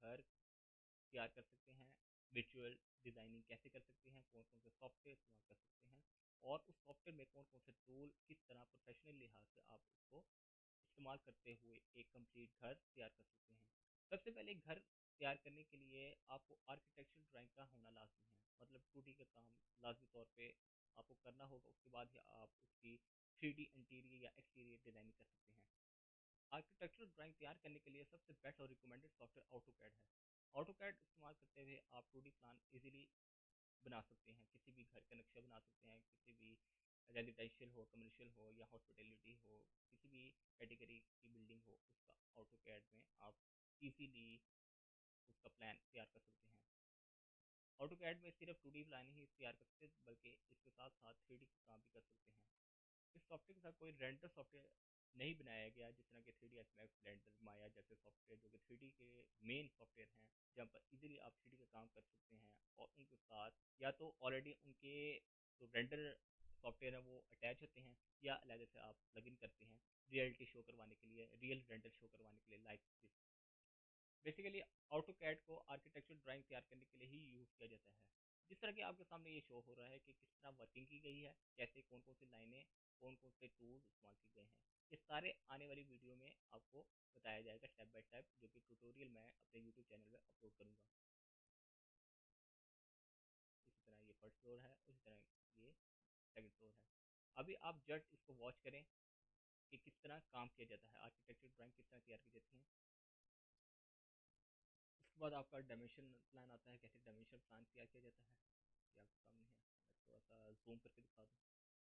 घर तैयार कर सकते हैं, विजुअल डिज़ाइनिंग कैसे कर सकते हैं, कौन कौन से सॉफ्टवेयर इस्तेमाल कर सकते हैं और उस सॉफ्टवेयर में कौन कौन से टूल किस तरह प्रोफेशनल लिहाज से आप उसको इस्तेमाल करते हुए एक कंप्लीट घर तैयार कर सकते हैं। सबसे पहले घर तैयार करने के लिए आपको आर्किटेक्चरल ड्राइंग का होना लाजमी है, मतलब 2D का काम लाजमी तौर पे आपको करना होगा, उसके बाद ही आप उसकी 3D इंटीरियर या एक्सटीरियर डिज़ाइनिंग कर सकते हैं। आर्किटेक्चरल ड्राइंग तैयार करने के लिए सबसे बेस्ट और रिकमेंडेड सॉफ्टवेयर ऑटोकैड है। ऑटोकैड इस्तेमाल करते हुए आप 2D प्लान इजीली बना सकते हैं, किसी भी घर का नक्शा बना सकते हैं, किसी भी रेजिडेंशियल हो, कमर्शियल हो या हॉस्पिटैलिटी हो, किसी भी कैटेगरी की बिल्डिंग हो, उसका ऑटोकैड में आप इजीली उसका प्लान तैयार कर सकते हैं। ऑटोकैड में सिर्फ 2D प्लान ही तैयार कर सकते हैं, बल्कि इसके साथ साथ 3D का काम भी कर सकते हैं। इस सॉफ्टवेयर के साथ कोई रेंडर सॉफ्टवेयर नहीं बनाया गया, जिस तरह के 3D एस्पेक्ट, ब्लेंडर, माया जैसे सॉफ्टवेयर जो कि 3D के मेन सॉफ्टवेयर हैं, जहाँ पर इजीली आप 3D का काम कर सकते हैं और उनके साथ या तो ऑलरेडी उनके जो रेंडर सॉफ्टवेयर है वो अटैच होते हैं या अलग से आप प्लगइन करते हैं रियलिटी शो करवाने के लिए, रियल रेंडर शो करवाने के लिए, like this. Basically AutoCAD को आर्किटेक्चरल ड्राइंग तैयार करने के लिए ही यूज़ किया जाता है। जिस तरह के आपके सामने ये शो हो रहा है कि किस तरह वर्किंग की गई है, कैसे कौन कौन सी लाइनें, कौन कौन से टूल्स इस्तेमाल किए गए हैं, ये सारे आने वाली वीडियो में आपको बताया जाएगा स्टेप बाय स्टेप, जो कि ट्यूटोरियल मैं अपने यूट्यूब चैनल में अपलोड करूँगा। इसी तरह ये फर्स्ट फ्लोर है, उसी तरह ये सेकंड फ्लोर है। अभी आप जस्ट इसको वॉच करें कि किस तरह काम किया जाता है, आर्किटेक्चर ड्राइंग किस तरह तैयार की जाती है। उसके बाद आपका डायमेंशन प्लान आता है, कैसे डायमेंशन प्लान तैयार किया जाता है, ये आपके सामने है। मैं थोड़ा सा जूम करके दिखा दूँ,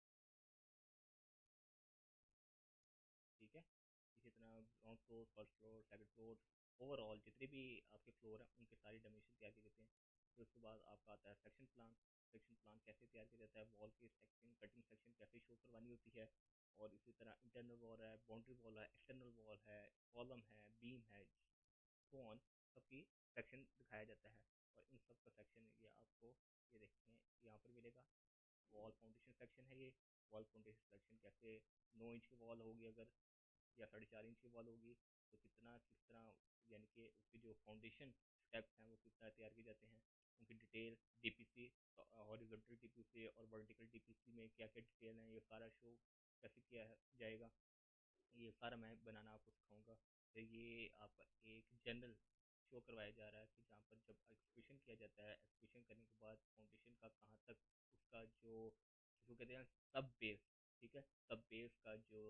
ठीक है। इसी तरह ground floor, first floor, second floor, overall जितने भी आपके फ्लोर हैं उनके सारे डायमेंशन तैयार किए जाते हैं। फिर उसके बाद आपका आता है सेक्शन प्लान। सेक्शन प्लान कैसे तैयार किया जाता है, वॉल की सेक्शन, कटिंग सेक्शन कैसे शो करवानी होती है, और इसी तरह इंटरनल वॉल है, बाउंड्री वॉल है, एक्सटर्नल वॉल है, कॉलम है, बीम है, सो ऑन, सबकी सेक्शन दिखाया जाता है। और इन सब का सेक्शन ये आपको ये देखते हैं यहाँ पर मिलेगा। वॉल फाउंडेशन सेक्शन है ये। वॉल फाउंडेशन सेक्शन कैसे, 9 इंच की वॉल होगी अगर या 4.5 इंच की वॉल होगी तो कितना किस तरह, यानी कि उसकी जो फाउंडेशन स्टेप्स हैं वो किस तरह तैयार किए जाते हैं, उनकी डिटेल डीपीसी, हॉरिजॉन्टल डीपीसी और वर्टिकल डीपीसी में क्या क्या डिटेल हैं, ये सारा शो कैसे किया जाएगा, ये सारा मैं बनाना आपको सिखाऊंगा। तो ये आपका एक जनरल शो करवाया जा रहा है कि जहाँ पर जब एक्सक्यूशन किया जाता है, एक्सक्यूशन करने के बाद फाउंडेशन का कहाँ तक उसका जो जिसको कहते हैं सब बेस, ठीक है, सब बेस का जो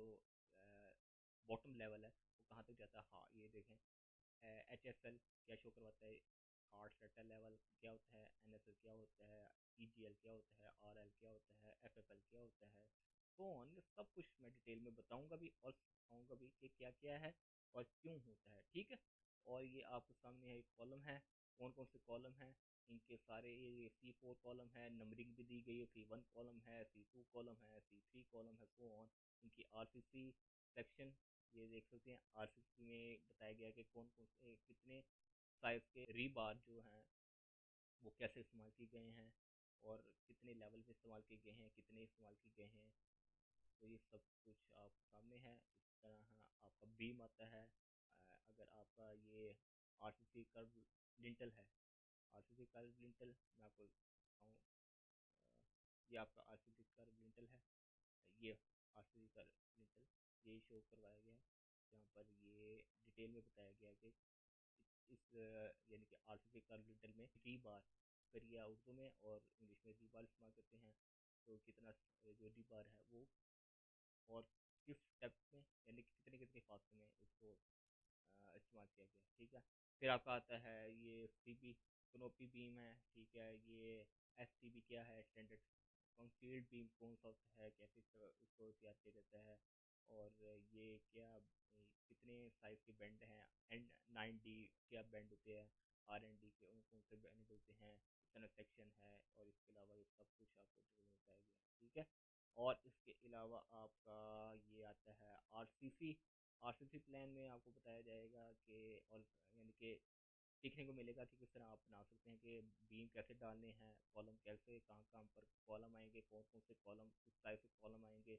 बॉटम लेवल है वो कहाँ तक जाता है। हाँ ये देखें, एच एस एल क्या शो करवाता है, हार्ट सेटल लेवल क्या होता है, एन एस एल क्या होता है, ई जी एल क्या होता है, आर एल क्या होता है, एफ एफ एल क्या होता है, तो ऑन सब कुछ मैं डिटेल में बताऊंगा भी और सिखाऊंगा भी कि क्या क्या है और क्यों होता है, ठीक है। और ये आपके सामने एक कॉलम है, कौन कौन से कॉलम है, इनके सारे ये C4 कॉलम है, नंबरिंग भी दी गई है, C1 कॉलम है, C2 कॉलम है, C3 कॉलम है, सो ऑन। इनकी RCC सेक्शन ये देख सकते हैं, RCC में बताया गया कि कौन कौन से कितने साइज के रीबार जो हैं वो कैसे इस्तेमाल किए गए हैं और कितने लेवल पे इस्तेमाल किए गए हैं, कितने इस्तेमाल किए गए हैं। तो ये सब कुछ आप सामने है। इस तरह आपका बीम आता है। अगर आपका ये RCC कर्व लिंटल है, RCC कर्व लिंटल मैं आपको दिखाऊँ, ये आपका RCC कर्व लिंटल है, ये RCC कर्व लिंटल ये शो करवाया गया है, जहाँ पर ये डिटेल में बताया गया है कि इस यानी कि RCC कर्व लिंटल में री बार, करिया उर्दू में और इंग्लिश में री बार इस्तेमाल करते हैं। तो कितना जो री बार है वो और किस स्टेप में, यानी कि कितने कितने फासले में उसको इस्तेमाल किया गया, ठीक है। फिर आपका आता है ये CB कनोपी बीम है, ठीक है। ये SCB क्या है, स्टैंडर्ड कंक्रीट बीम कौन सा होता है, कैसे इसको तैयार किया जाता है, और ये क्या कितने साइज के बेंड हैं, N9D क्या बेंड होते हैं, RND के उन कौन से बेंड होते हैं, कितना सेक्शन है, और इसके अलावा ये सब कुछ आपको डिटेल में बताया गया है, ठीक है। और इसके अलावा आपका ये आता है RCC प्लान में आपको बताया जाएगा कि और यानी कि सीखने को मिलेगा कि किस तरह आप बना सकते हैं कि बीम कैसे डालने हैं, कॉलम कैसे कहाँ कहाँ पर कॉलम आएंगे, कौन कौन से कॉलम किस टाइप से कॉलम आएंगे।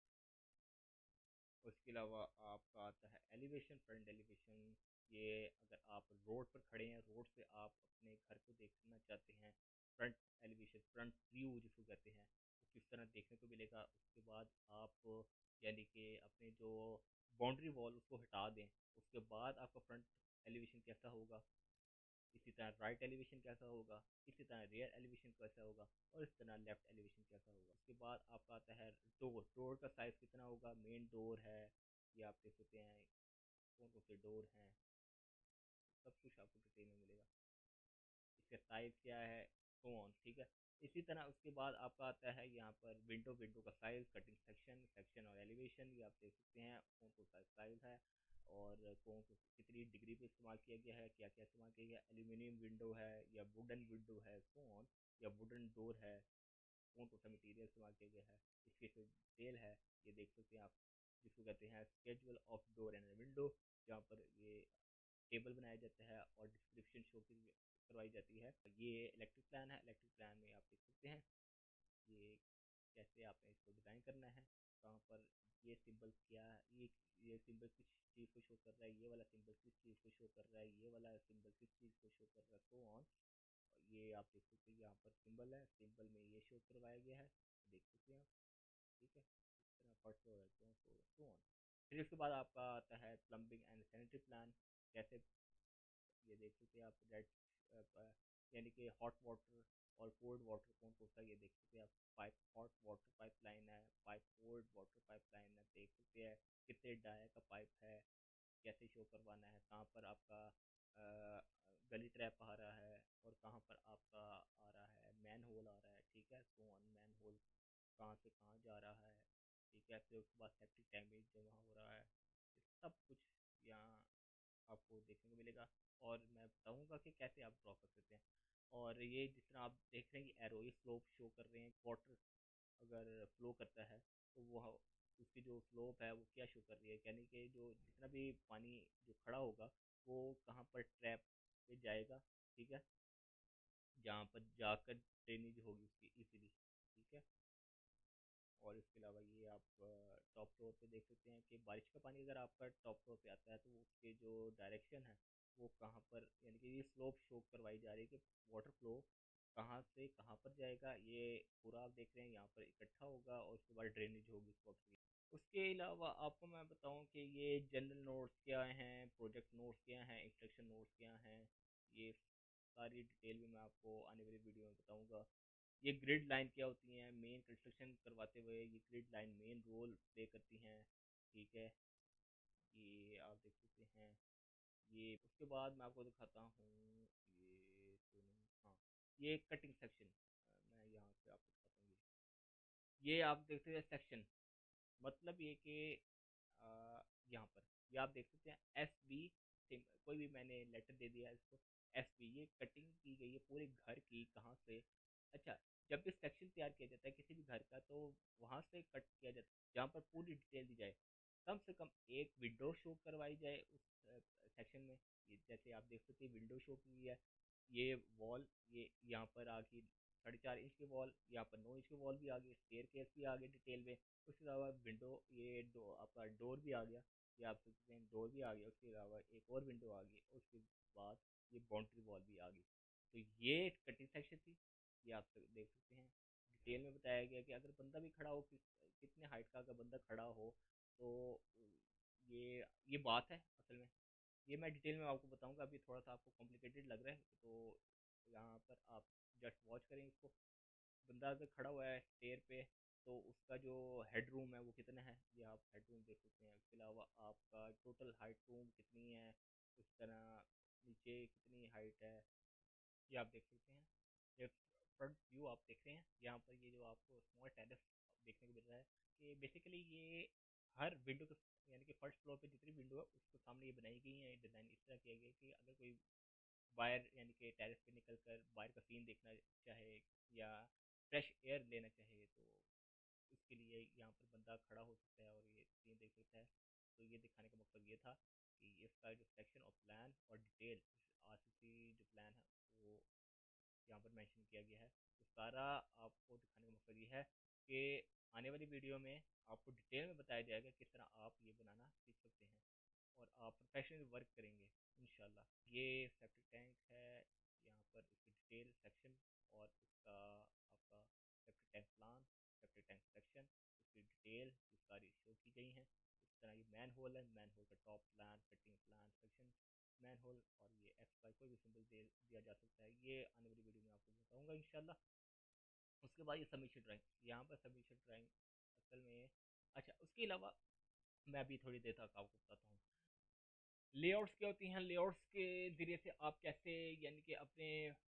उसके अलावा आपका आता है एलिवेशन, फ्रंट एलिवेशन। ये अगर आप रोड पर खड़े हैं, रोड से आप अपने घर को देखना चाहते हैं, फ्रंट एलिवेशन, फ्रंट व्यू जिसको कहते हैं, वो किस तरह देखने को मिलेगा। उसके बाद आप यानी कि अपने जो बाउंड्री वॉल उसको हटा दें, उसके बाद आपका फ्रंट एलिवेशन कैसा होगा, इसी तरह राइट एलिवेशन कैसा होगा, इसी तरह रियर एलिवेशन कैसा होगा, और इस तरह लेफ्ट एलिवेशन कैसा होगा। उसके बाद आपका आता है डोर, डोर का साइज़ कितना होगा, मेन डोर है, ये आप देख सकते हैं कौन कौन से डोर हैं, सब कुछ आपको डिटेल में मिलेगा, इसका साइज़ क्या है, सो ऑन, ठीक है। इसी तरह उसके बाद आपका आता है यहाँ पर विंडो, विंडो का साइज़, कटिंग सेक्शन, सेक्शन और एलिवेशन, ये आप देख सकते हैं कौन कौन सा साइज़ है और कौन कौन कितनी डिग्री पे इस्तेमाल किया गया है, क्या क्या इस्तेमाल किया गया है, एल्यूमिनियम विंडो है या वुडन विंडो है, सो ऑन, या वुडन डोर है, कौन कौन सा मटीरियल इस्तेमाल किया गया है, इसकी जो डिटेल है ये देख सकते हैं आप, जिसको कहते हैं schedule of door and window, जहाँ पर ये टेबल बनाया जाता है और डिस्क्रिप्शन शो करवाई जाती है। ये इलेक्ट्रिक प्लान है, इलेक्ट्रिक प्लान में आप देख सकते हैं ये कैसे आपने इसको डिज़ाइन करना है, कहाँ पर ये सिंबल क्या है, ये सिंबल किस चीज़ को शो कर रहा है, ये वाला सिंबल किस चीज़ को शो कर रहा है, ये वाला सिंबल किस चीज़ को शो कर रहा है, सो ऑन। ये आप देख सकते हैं यहाँ पर सिंबल है, सिंबल में ये शो करवाया गया है, देख सकते हैं आप, ठीक है। इस तरह फर्स्ट फ्लोर है, ग्राउंड फ्लोर है, सो ऑन। फिर इसके बाद आपका आता है प्लम्बिंग एंड सैनिटरी प्लान, कैसे, ये देख सकते हैं आप रेड यानी कि हॉट वाटर और कोल्ड वाटर कौन कौन सा, ये देख सकते हैं आप, pipe hot water pipe line है, pipe cold water pipe line है, देख सकते हैं कितने डाया का पाइप है, कैसे शो करवाना है, कहाँ पर आपका गली ट्रैप आ रहा है और कहाँ पर आपका आ रहा है मैन होल आ रहा है, ठीक है, सो ऑन, मैन होल कहाँ से कहाँ जा रहा है, ठीक है। फिर उसके बाद सेप्टिक टैंक जमा हो रहा है, सब कुछ यहाँ आपको देखने को मिलेगा और मैं बताऊंगा कि कैसे आप ड्रॉ कर सकते हैं। और ये जिस तरह आप देख रहे हैं कि एरो ये स्लोप शो कर रहे हैं, वाटर अगर फ्लो करता है तो वो उसकी जो स्लोप है वो क्या शो कर रही है, यानी कि जो जितना भी पानी जो खड़ा होगा वो कहाँ पर ट्रैप पे जाएगा, ठीक है, जहाँ पर जाकर ड्रेनेज होगी उसकी इजीली, ठीक है। और इसके अलावा ये आप टॉप फ्लोर पे देख सकते हैं कि बारिश का पानी अगर आपका टॉप फ्लोर पे आता है तो उसके जो डायरेक्शन है वो कहाँ पर, यानी कि ये स्लोप शो करवाई जा रही है कि वाटर फ्लो कहाँ से कहाँ पर जाएगा, ये पूरा आप देख रहे हैं यहाँ पर इकट्ठा होगा और उसके बाद ड्रेनेज होगी उस वाटर की। उसके अलावा आपको मैं बताऊं कि ये जनरल नोट्स क्या हैं, प्रोजेक्ट नोट्स क्या हैं, इंस्ट्रक्शन नोट्स क्या हैं, ये सारी डिटेल भी मैं आपको आने वाली वीडियो में बताऊंगा। ये ग्रिड लाइन क्या होती हैं, मेन कंस्ट्रक्शन करवाते हुए ये grid line main role play करती हैं, ठीक है, ये आप देख सकते हैं। ये उसके बाद मैं आपको दिखाता हूँ, ये तो नहीं, हाँ, ये कटिंग सेक्शन, मैं यहाँ से आपको दिखाता हूँ, ये आप देखते हैं सेक्शन, मतलब ये कि यहाँ पर ये आप देख सकते हैं एस बी, कोई भी मैंने लेटर दे दिया है इसको, एस बी, ये कटिंग की गई है पूरे घर की, कहाँ से, अच्छा, जब भी सेक्शन तैयार किया जाता है किसी भी घर का तो वहाँ से कट किया जाता है जहाँ पर पूरी डिटेल दी जाए, कम से कम एक विंडो शो करवाई जाए उस सेक्शन में। ये जैसे आप देख सकते हैं विंडो शो की है, ये वॉल, ये यहाँ पर आ गई 4.5 इंच की वॉल, यहाँ पर 9 इंच की वॉल भी आ गई, स्टेयर केस भी आ गई डिटेल में, उसके अलावा विंडो, ये आपका डोर भी आ गया, ये आप सकते हैं डोर भी आ गया, उसके अलावा एक और विंडो आ गई, उसके बाद ये बाउंड्री वॉल भी आ गई। तो ये कटिंग सेक्शन थी, ये आप देख सकते हैं डिटेल में बताया गया कि अगर बंदा भी खड़ा हो, कितने हाइट का अगर बंदा खड़ा हो तो ये बात है असल में। ये मैं डिटेल में आपको बताऊंगा, अभी थोड़ा सा आपको कॉम्प्लिकेटेड लग रहा है तो यहाँ पर आप जस्ट वॉच करें इसको। बंदा अगर खड़ा हुआ है स्टेयर पे तो उसका जो हेड रूम है वो कितना है, ये आप हेड रूम देख सकते हैं। उसके अलावा आपका टोटल हाइट रूम कितनी है, उस तरह नीचे कितनी हाइट है, ये आप देख सकते हैं। ये फ्रंट व्यू आप देख रहे हैं, यहाँ पर ये जो आपको स्मॉल टेरेस देखने को मिल रहा है कि बेसिकली ये हर विंडो के, यानी कि फर्स्ट फ्लोर पे जितनी विंडो है उसके सामने ये बनाई गई है, डिज़ाइन इस तरह किया गया है कि अगर कोई बाहर यानी कि टेरेस पे निकल कर बाहर का सीन देखना चाहे या फ्रेश एयर लेना चाहे तो इसके लिए यहाँ पर बंदा खड़ा हो सकता है और ये सीन देख सकता है। तो ये दिखाने का मकसद ये था कि इसका जो सेक्शन ऑफ प्लान और डिटेल आरसीसी जो प्लान है वो यहाँ पर मेंशन किया गया है। तो सारा आपको दिखाने का मकसद ये है कि आने वाली वीडियो में आपको डिटेल में बताया जाएगा किस तरह आप ये बनाना सीख सकते हैं और आप प्रोफेशनल वर्क करेंगे इंशाल्लाह। ये सेप्टिक टैंक है, यहाँ पर इसकी डिटेल सेक्शन और इसका आपका septic tank plan, septic tank section, उसकी डिटेल ये सारी शो की गई हैं। इस तरह ये मैन होल है, मैन होल का top plan, fitting plan, section manhole, और ये एक्स वाई कोई भी सिंबल दिया जा सकता है। ये आने वाली वीडियो में आपको बताऊँगा इंशाल्लाह। उसके बाद ये सबमिशन ड्राइंग, यहाँ पर सबमिशन ड्राइंग असल में, अच्छा उसके अलावा मैं अभी थोड़ी देर तक आपको बताता हूँ लेआउट्स क्या होती हैं। लेआउट्स के ज़रिए से आप कैसे यानी कि अपने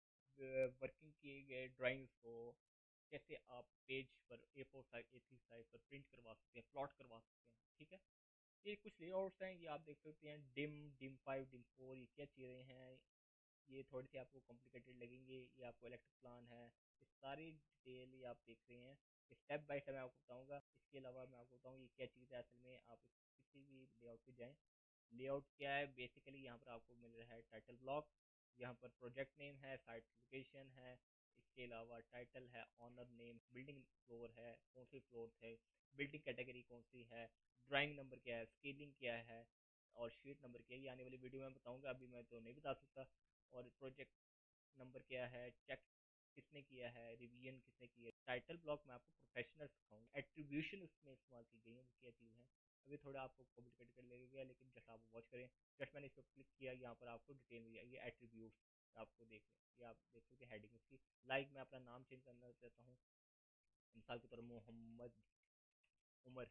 वर्किंग किए गए ड्राइंग्स को कैसे आप पेज पर A4 साइज A3 साइज पर प्रिंट करवा सकते हैं, प्लॉट करवा सकते हैं। ठीक है, ये कुछ लेआउट्स हैं, ये आप देख सकते हैं। डिम 5 डिम 4 ये क्या चीज़ें हैं, ये थोड़ी सी आपको कॉम्प्लिकेटेड लगेंगे। ये आपको इलेक्ट्रिक प्लान है, इस सारी डिटेल ये आप देख रहे हैं, स्टेप बाय स्टेप मैं आपको बताऊंगा। इसके अलावा मैं आपको बताऊंगा ये क्या चीज़ है असल में। आप किसी भी लेआउट पे जाएं, लेआउट क्या है बेसिकली, यहाँ पर आपको मिल रहा है टाइटल ब्लॉक, यहाँ पर प्रोजेक्ट नेम है, साइट लोकेशन है, इसके अलावा टाइटल है, ऑनर नेम, बिल्डिंग फ्लोर है, कौन सी फ्लोर है, बिल्डिंग कैटेगरी कौन सी है, ड्राइंग नंबर क्या है, स्केलिंग क्या है, और शीट नंबर क्या है। ये आने वाली वीडियो में बताऊंगा, अभी मैं तो नहीं बता सकता। और प्रोजेक्ट नंबर क्या है, चेक किसने किया है, रिवीजन किसने किया है। टाइटल ब्लॉक में आपको प्रोफेशनल सिखाऊंगा। एट्रीब्यूशन उसमें इस्तेमाल की गई है, वो क्या चीज़ है अभी थोड़ा आपको कॉम्प्लिकेटेड कर लगेगा, लेकिन जस्ट आप वॉच करें। जस्ट मैंने इस पर क्लिक किया, यहाँ पर आपको डिटेल मिल जाएगी एट्रीब्यूट, आपको देख लें। ये आप देख सकते हैं हेडिंग इसकी। लाइक मैं अपना नाम चेंज करना चाहता हूँ, मिसाल के तौर पर मोहम्मद उमर,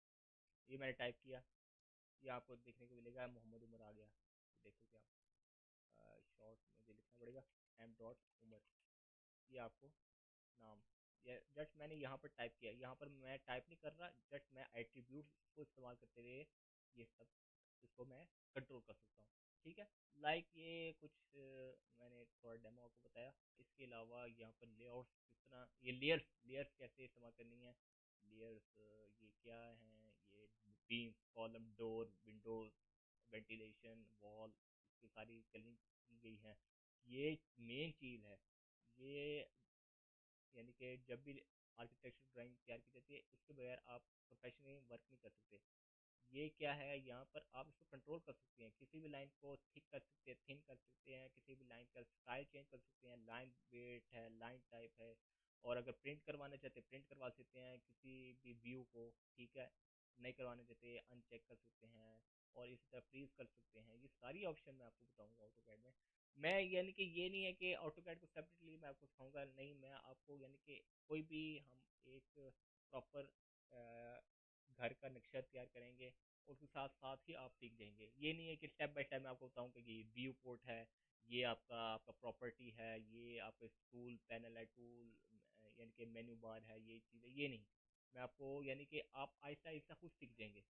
ये मैंने टाइप किया, ये आपको देखने को मिलेगा मोहम्मद उमर आ गया। तो देख सकते हैं आप, शॉर्ट मुझे लिखना पड़ेगा M.उमर, ये आपको नाम। ये जस्ट मैंने यहाँ पर टाइप किया, यहाँ पर मैं टाइप नहीं कर रहा, जस्ट मैं एट्रीब्यूट को इस्तेमाल करते हुए ये सब इसको मैं कंट्रोल कर सकता हूँ। ठीक है, लाइक ये कुछ मैंने थोड़ा डेमो आपको बताया। इसके अलावा यहाँ पर लेआउट्स किस तरह, ये लेयर्स लेयर्स कैसे इस्तेमाल करनी है, लेयर्स ये क्या हैं, ये beam, column, door, windows, ventilation, wall, इसकी सारी कलिंग की गई है। ये मेन चीज़ है, ये यानी कि जब भी आर्किटेक्चर ड्राइंग तैयार की जाती है, इसके बगैर आप प्रोफेशनली वर्क नहीं कर सकते। ये क्या है, यहाँ पर आप इसको कंट्रोल कर सकते हैं, किसी भी लाइन को थिक कर सकते हैं, थिन कर सकते हैं, किसी भी लाइन का स्टाइल चेंज कर सकते हैं, लाइन वेट है, लाइन टाइप है, और अगर प्रिंट करवाना चाहते हैं प्रिंट करवा सकते हैं किसी भी व्यू को। ठीक है, नहीं करवाना चाहते अनचेक कर सकते हैं, और इसी तरह फ्रीज कर सकते हैं। ये सारी ऑप्शन मैं आपको बताऊंगा ऑटोकैड में। मैं यानी कि ये नहीं है कि ऑटोकैड को सेपरेटली मैं आपको सिखाऊंगा, नहीं, मैं आपको यानी कि कोई भी हम एक प्रॉपर घर का नक्शा तैयार करेंगे, उसके साथ साथ ही आप सीख जाएंगे। ये नहीं है कि स्टेप बाय स्टेप मैं आपको बताऊँ कि ये व्यू पोर्ट है, ये आपका आपका प्रॉपर्टी है, ये आपका टूल पैनल है, टूल यानी कि मेन्यू बार है, ये चीज़ें, ये नहीं। मैं आपको यानी कि आप आहिस्ता आहिस्ता खुद सीख जाएंगे।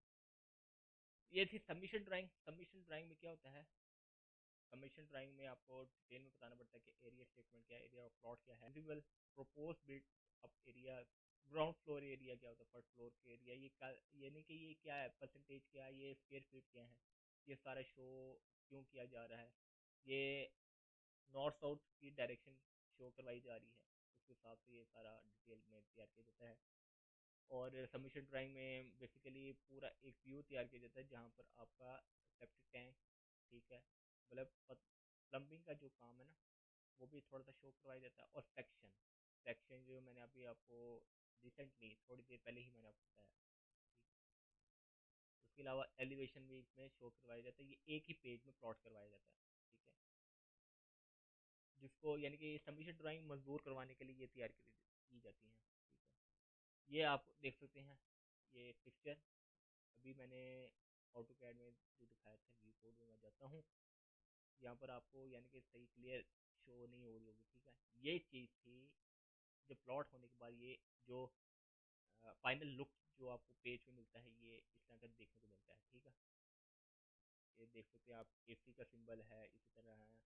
ये थी सबमिशन ड्राइंग। सबमिशन ड्राइंग में क्या होता है, कमीशन ड्राइंग में आपको डिटेल में बताना पड़ता है कि एरिया स्टेटमेंट क्या है, एरिया ऑफ प्लॉट क्या है, visible propose build up area, ground floor area क्या होता है, फर्स्ट फ्लोर के एरिया, यानी कि ये क्या है, परसेंटेज क्या है, ये स्क्वायर फीट क्या है, ये सारा शो क्यों किया जा रहा है, ये नॉर्थ साउथ की डायरेक्शन शो करवाई जा रही है, उसके हिसाब से ये सारा डिटेल में तैयार किया जाता है। और सबमिशन ड्राइंग में बेसिकली पूरा एक व्यू तैयार किया जाता है, जहाँ पर आपका सेप्टिक टैंक, ठीक है, मतलब प्लम्बिंग का जो काम है ना, वो भी थोड़ा सा शो करवाया जाता है। और सेक्शन, सेक्शन जो मैंने अभी आपको रिसेंटली थोड़ी देर पहले ही मैंने आपको बताया, ठीक। उसके अलावा एलिवेशन भी इसमें शो करवाया जाता है, ये एक ही पेज में प्लॉट करवाया जाता है। ठीक है, जिसको यानी कि सबमिशन ड्राइंग मजबूर करवाने के लिए ये तैयार की जाती हैं। ठीक है, ये आप देख सकते हैं, ये पिक्चर अभी मैंने ऑटो कैड में जो दिखाया था, व्यू कोड में मैं जाता हूँ, यहाँ पर आपको यानी कि सही क्लियर शो नहीं हो रही होगी। ठीक है, ये चीज़ थी जब प्लॉट होने के बाद ये जो फाइनल लुक जो आपको पेज पे मिलता है, ये इस तरह का देखने को मिलता है। ठीक है, ये देख सकते हैं आप, एसी का सिंबल है, इसी तरह है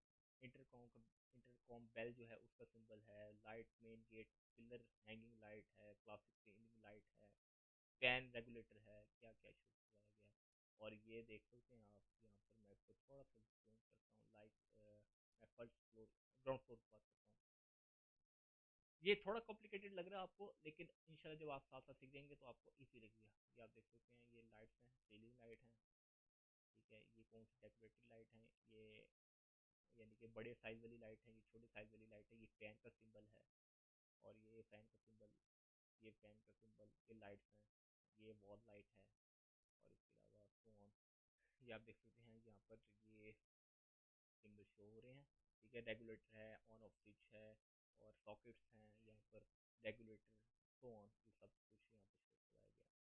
इंटरकॉम बेल जो है उसका सिंबल है, light, main gate, pillar, hanging light है, क्लासिक सीलिंग लाइट है, फैन रेगुलेटर है, क्या क्या शो कराया गया है। और ये देख सकते हैं आप, यहाँ पर मैं इसको थोड़ा सा जूम करता हूँ, लाइक मैं फर्स्ट फ्लोर ग्राउंड फ्लोर की बात करता हूँ। ये थोड़ा कॉम्प्लिकेटेड लग रहा है आपको, लेकिन इंशाल्लाह जब आप साथ साथ सीख जाएंगे तो आपको इजी लगेगा। ये आप देख सकते हैं, ये लाइट्स हैं, सीलिंग लाइट हैं। ठीक है, ये कौन सी डेकोरेटेड लाइट है, ये कि बड़े साइज़ वाली लाइट है, ये छोटे साइज़ वाली लाइट है, ये फैन का सिंबल है, और ये फैन का सिंबल, ये फैन का सिंबल, ये लाइट्स हैं, ये वॉल लाइट है, और इसके अलावा सो ऑन। ये आप देख सकते हैं यहाँ पर ये सिंबल शो हो रहे हैं। ठीक है, रेगुलेटर है, ऑन ऑफ स्विच है, और सॉकेट्स हैं यहाँ पर, रेगुलेटर, सो ऑन, ये सब कुछ यहाँ पर शो कराया गया।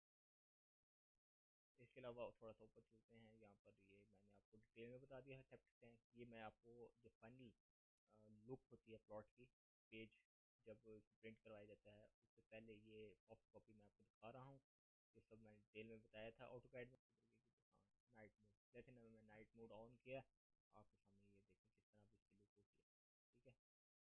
इसके अलावा थोड़ा सा ऊपर चलते हैं, यहाँ पर ये मैंने आपको डिटेल में बता दिया है सेप्टिक टैंक। ये मैं आपको जो फाइनल लुक होती है प्लॉट की, पेज जब प्रिंट करवाया जाता है उससे पहले ये सॉफ्ट कॉपी मैं आपको दिखा रहा हूँ। ये सब मैंने डिटेल में बताया था ऑटोकैड में। हाँ, नाइट मोड, जैसे मैं नाइट मोड ऑन किया, आपके सामने ये देखें किस तरह इसकी लुक होती है। ठीक है,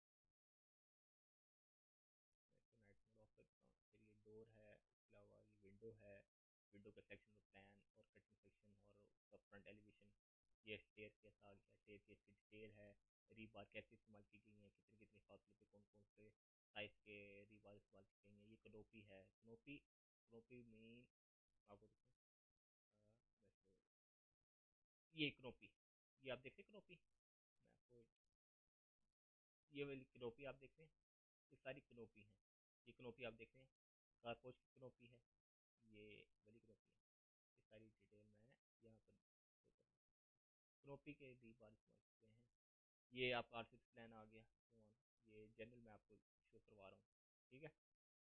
मैं इसको नाइट मोड ऑफ करता हूँ। फिर ये डोर है, इसके अलावा ये विंडो है, विंडो का सेक्शन का प्लान और कटिंग सेक्शन और उसका फ्रंट एलिवेशन। ये स्टेयर केस आ गया, स्टेयर केस की डिटेल है, रीबार कैसे इस्तेमाल की गई है, कितने कितने फासले पे कौन कौन से साइज़ के रीबार इस्तेमाल की गई हैं। ये कनोपी है, कनोपी, कनोपी मीन आपको दिखाऊँ, वैसे ये कनोपी, ये आप देखते हैं कनोपी, मैं आपको ये वाली कनोपी आप देख रहे हैं, ये सारी कनोपी हैं। ये कनोपी आप देख रहे हैं, कारपोच की कनोपी है, ये वाली कनोपी है। ये सारी डिटेल मैं यहाँ पर शो कर रहा हूँ। कनोपी के डी बार इस्तेमाल करते हैं। ये आपका आर सिक्स प्लान आ गया, ये जनरल मैं आपको शो करवा रहा हूँ। ठीक है,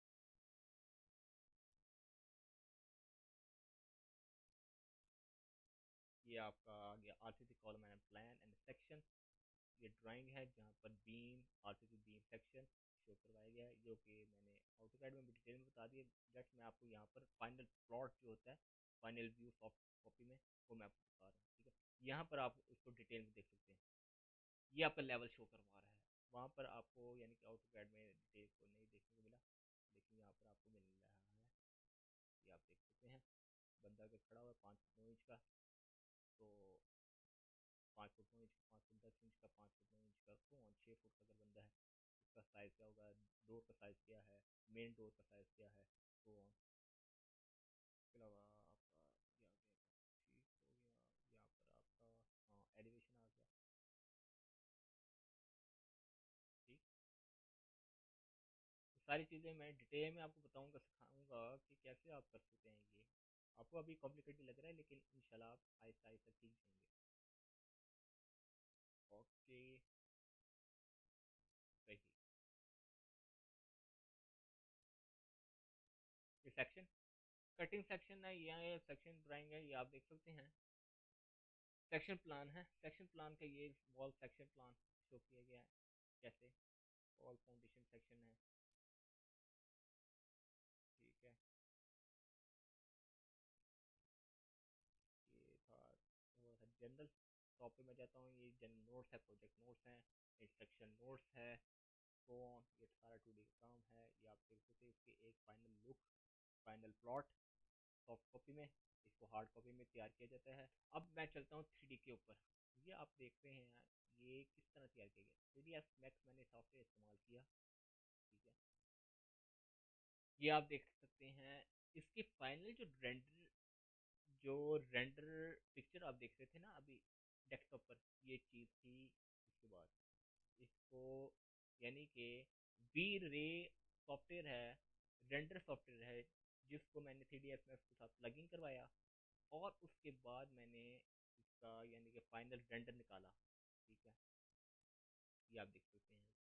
ये आपका आ गया R C column and plan and section. ये ड्राइंग है जहाँ पर beam, R C beam section show करवाया गया है, जो कि मैंने आउटोकैड में डिटेल में बता दिया। जस्ट मैं आपको यहाँ पर फाइनल प्लॉट जो होता है, फाइनल व्यू सॉफ्ट कॉपी में, वो मैं आपको बता रहा हूँ। ठीक है, यहाँ पर आप इसको डिटेल में देख सकते हैं, ये आपका लेवल शो करवा रहा है। वहाँ पर आपको यानी कि आउटोकैड में डिटेल को नहीं देखने को मिला, लेकिन यहाँ पर आपको मिल रहा है। ये आप देख सकते हैं, बंदा अगर खड़ा हुआ है 5 फुट 9 इंच का, तो 5 फुट 9 इंच का, 5 फुट 10 इंच का, 5 फुट 9 इंच का, तो 6 फुट का अगर बंदा है, उसका साइज़ क्या होगा, डोर का साइज़ क्या है, मेन डोर का साइज़ क्या है, तो इसके अलावा आपका ये आ गया, ठीक हो गया। यहाँ पर आपका एलिवेशन आ गया। ठीक, तो सारी चीज़ें मैं डिटेल में आपको बताऊंगा, सिखाऊंगा कि कैसे आप कर सकते हैं ये। आपको अभी कॉम्प्लिकेटेड लग रहा है, लेकिन इंशाल्लाह आप आहिस्ता आहिस्ता सीख जाएंगे। ओके, सही। ये सेक्शन, कटिंग सेक्शन है, यहाँ सेक्शन ड्राइंग है, ये आप देख सकते हैं। सेक्शन प्लान है, सेक्शन प्लान का ये वॉल सेक्शन प्लान शो किया गया है, कैसे वॉल फाउंडेशन सेक्शन है। ठीक है, ये था वो है जनरल। टॉप पे मैं जाता हूँ, ये जनरल नोट्स है, प्रोजेक्ट नोट्स हैं, इंस्ट्रक्शन नोट्स है, तो ये सारा 2D का काम है। ये आप देख सकते हैं इसके एक final look, final plot soft copy में, इसको हार्ड कॉपी में तैयार किया जाता है। अब मैं चलता हूँ 3D के ऊपर। ये आप देख रहे हैं यार, ये किस तरह तैयार किया गया, 3ds मैक्स मैंने सॉफ्टवेयर इस्तेमाल किया। ठीक है, ये आप देख सकते हैं इसकी फाइनल जो रेंडर पिक्चर आप देख रहे थे ना अभी डेस्कटॉप पर, ये चीज़ थी। इसके बाद इसको यानी कि वी रे सॉफ्टवेयर है, रेंडर सॉफ्टवेयर है, जिसको मैंने 3ds मैक्स के साथ प्लगइन करवाया, और उसके बाद मैंने इसका यानी कि फाइनल रेंडर निकाला। ठीक है, ये आप देख सकते हैं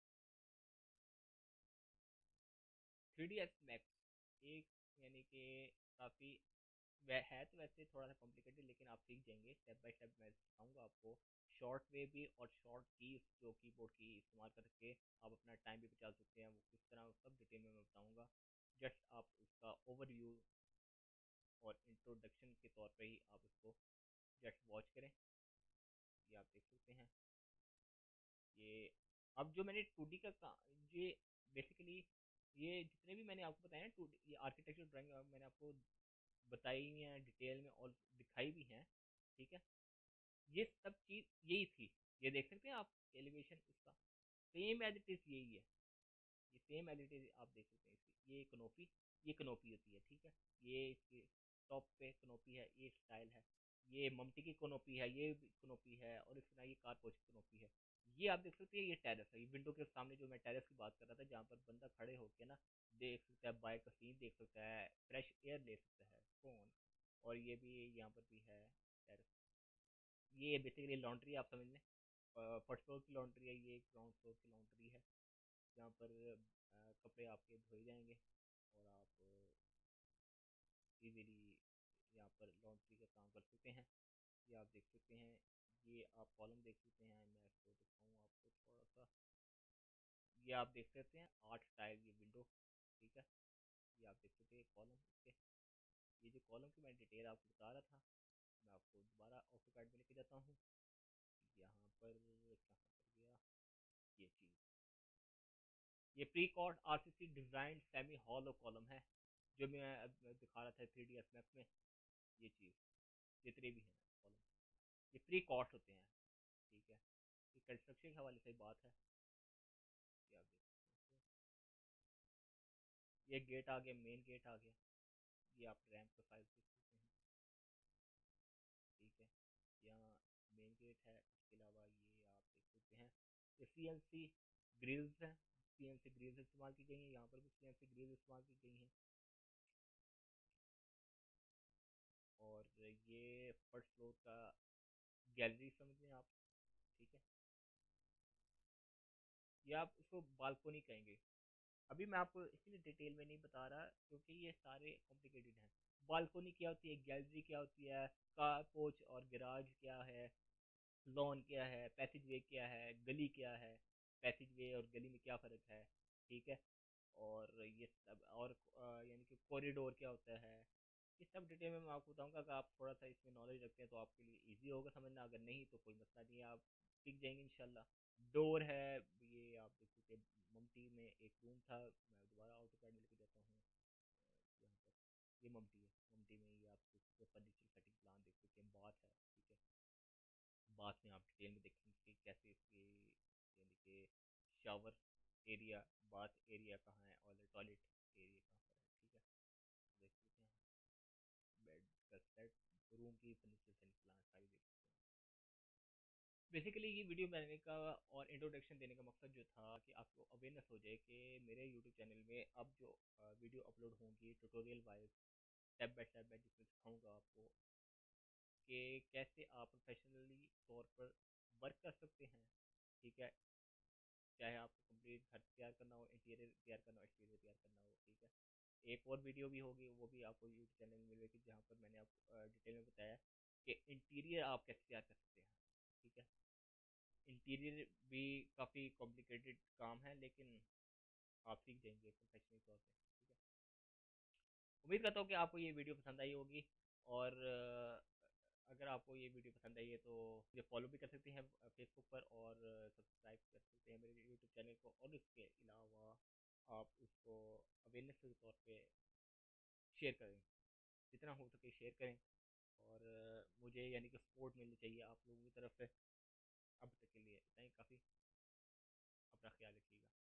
3ds मैक्स एक यानी कि काफ़ी वह है, तो वैसे थोड़ा सा कॉम्प्लिकेटेड, लेकिन आप सीख जाएंगे स्टेप बाय स्टेप। मैं सिखाऊंगा आपको शॉर्ट वे भी और शॉर्ट कीज जो कीबोर्ड की इस्तेमाल करके आप अपना टाइम भी बचा सकते हैं, वो किस तरह सब डिटेल में मैं बताऊंगा। जस्ट आप उसका ओवरव्यू और इंट्रोडक्शन के तौर पे ही आप उसको जस्ट वॉच करें। ये आप देख सकते हैं। ये अब जो मैंने 2D का ये बेसिकली ये जितने भी मैंने आपको बताया ना 2D ये आर्किटेक्चर ड्राइंग मैंने आपको बताई हुई हैं डिटेल में और दिखाई भी हैं। ठीक है, ये सब चीज़ यही थी। ये देख सकते हैं आप एलिवेशन इसका सेम एज इट इज़ यही है, ये सेम एज इट इज़ आप देख सकते हैं इसकी। ये कनोपी होती है। ठीक है, ये इसके टॉप पे कनोपी है, ये स्टाइल है। ये ममटी की कनोपी है, ये कनोपी है, और इस तरह ये कारपोच की कनोपी है। ये आप देख सकते हैं, ये टेरेस है, ये विंडो के सामने जो मैं टेरेस की बात कर रहा था, जहाँ पर बंदा खड़े होकर ना देख सकता है, बाइक का सीन देख सकता है, फ्रेश एयर ले सकता है कौन। और ये भी यहाँ पर भी है टेरेस। ये बेसिकली लॉन्ड्री आप समझ लें, फर्स्ट फ्लोर की लॉन्ड्री है, ये ग्राउंड फ्लोर की लॉन्ड्री है, जहाँ पर कपड़े आपके धोए जाएंगे और आप इजीली यहाँ पर लॉन्ड्री का काम कर सकते हैं। ये आप देख सकते हैं, ये आप कॉलम देख सकते हैं, मैं इसको दिखाऊँ आपको थोड़ा सा। ये आप देख सकते हैं 8 टायर ये विंडो, ठीक है। ये आप देख सकते हैं कॉलम इसके। ये जो कॉलम की मैं डिटेल आपको बता रहा था, मैं आपको दोबारा ऑटोकैड में लेके जाता हूँ। यहाँ पर कहाँ पर गया ये चीज़, ये pre cord RCC design semi hollow column है, जो मैं अब दिखा रहा था 3ds मैक्स में। ये चीज़ जितने भी हैं कॉलम, ये प्री कॉस्ट होते हैं, ठीक है। ये कंस्ट्रक्शन के हवाले से बात है। ये आप देख सकते हैं, ये गेट आ गया, मेन गेट आ गया। ये आप रैंप का साइज देख सकते हैं, ठीक है। यहाँ मेन गेट है, इसके अलावा ये आप देख सकते हैं ये CNC ग्रिल्स हैं, CNC ग्रिल्स इस्तेमाल की गई हैं, यहाँ पर भी CNC ग्रिल्स इस्तेमाल की गई हैं। और ये फर्स्ट फ्लोर का गैलरी समझ लें आप, ठीक है। ये आप इसको बालकोनी कहेंगे। अभी मैं आपको इसलिए डिटेल में नहीं बता रहा क्योंकि ये सारे कॉम्प्लिकेटेड हैं। बालकोनी क्या होती है, गैलरी क्या होती है, कार पोच और गैराज क्या है, लॉन क्या है, पैसेज वे क्या है, गली क्या है, पैसेज वे और गली में क्या फ़र्क है, ठीक है। और ये सब, और यानी कि कॉरिडोर क्या होता है, ये सब डिटेल में मैं आपको बताऊंगा। अगर आप थोड़ा सा इसमें नॉलेज रखते हैं तो आपके लिए इजी होगा समझना, अगर नहीं तो कोई मसला नहीं है, आप सीख जाएंगे इंशाल्लाह। डोर है, ये आप देख सकते हैं, ममटी में एक रूम था, मैं दोबारा ऑटो कार्ड में लेके जाता हूँ। यहाँ पर ये ममटी है, ममटी में ये आप देख सकते हैं फर्नीचर सेटिंग प्लान देख सकते हैं, बात है, ठीक है। बाद में आप डिटेल में देखेंगे कि कैसे इसके यानी कि शावर एरिया, बाथ एरिया कहाँ है और टॉयलेट एरिया कहाँ पर है, ठीक है। देख सकते हैं बेड का सेट, रूम की फर्नीचर सेटिंग प्लान सारी देख सकते हैं। बेसिकली ये वीडियो बनाने का और इंट्रोडक्शन देने का मकसद जो था कि आपको अवेयरनेस हो जाए कि मेरे यूट्यूब चैनल में अब जो वीडियो अपलोड होंगी tutorial wise, step by step मैं जिसमें सिखाऊंगा आपको कि कैसे आप प्रोफेशनली तौर पर वर्क कर सकते हैं, ठीक है। चाहे आपको कंप्लीट घर तैयार करना हो, इंटीरियर तैयार करना हो, एक्सटीरियर तैयार करना हो, ठीक है। एक और वीडियो भी होगी, वो भी आपको यूट्यूब चैनल में मिलेगी, जहाँ पर मैंने आपको डिटेल में बताया कि इंटीरियर आप कैसे तैयार कर सकते हैं, ठीक है। इंटीरियर भी काफ़ी कॉम्प्लिकेटेड काम है, लेकिन आप सीख जाएंगे प्रोफेशनल तौर पे, ठीक है। उम्मीद करता हूँ कि आपको ये वीडियो पसंद आई होगी, और अगर आपको ये वीडियो पसंद आई है तो मुझे फॉलो भी कर सकते हैं फेसबुक पर, और सब्सक्राइब कर सकते हैं मेरे यूट्यूब चैनल को, और इसके अलावा आप इसको अवेयरनेस के तौर पे शेयर करें, जितना हो सके शेयर करें। और मुझे यानी कि सपोर्ट मिलनी चाहिए आप लोगों की तरफ से। अब तक के लिए इतना ही काफ़ी। अपना ख्याल रखिएगा।